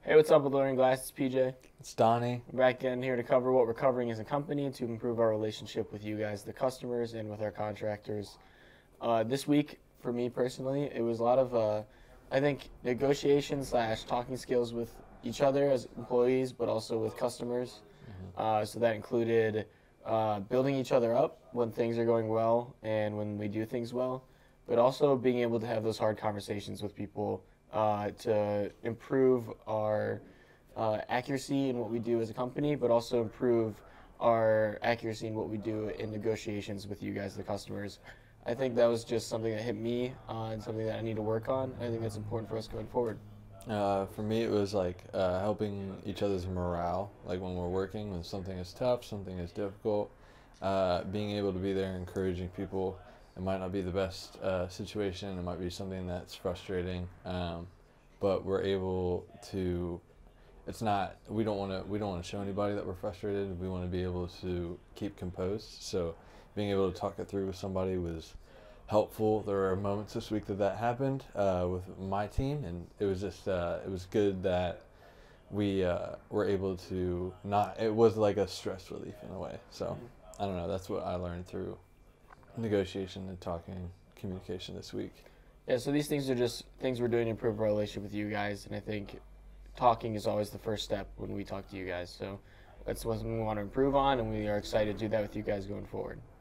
Hey, what's up with Learning Glass? It's PJ. It's Donnie. We're back in here to cover what we're covering as a company to improve our relationship with you guys, the customers, and with our contractors. This week, for me personally, it was a lot of, I think, negotiation slash talking skills with each other as employees, but also with customers. So that included building each other up when things are going well and when we do things well, but also being able to have those hard conversations with people to improve our accuracy in what we do as a company, but also improve our accuracy in what we do in negotiations with you guys, the customers. I think that was just something that hit me and something that I need to work on. I think that's important for us going forward. For me, it was like helping each other's morale. Like when we're working, when something is tough, something is difficult, being able to be there, encouraging people. It might not be the best situation. It might be something that's frustrating, but we're able to. It's not. We don't want to. We don't want to show anybody that we're frustrated. We want to be able to keep composed. So, being able to talk it through with somebody was helpful. There were moments this week that happened with my team, and it was just it was good that we were able to not. It was like a stress relief in a way. So I don't know. That's what I learned through negotiation and talking communication this week. Yeah, so these things are just things we're doing to improve our relationship with you guys, and I think talking is always the first step when we talk to you guys. So that's what we want to improve on, and we are excited to do that with you guys going forward.